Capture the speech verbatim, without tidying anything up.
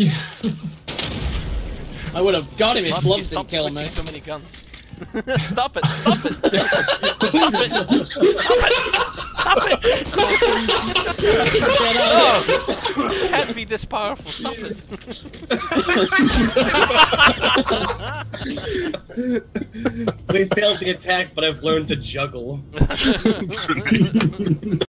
I would have got him if Latsky, Flubs stop didn't kill switching me. so many guns. Stop it! Stop it! Stop it! Stop it! Stop it! Oh, can't be this powerful. Stop it! We failed the attack, but I've learned to juggle.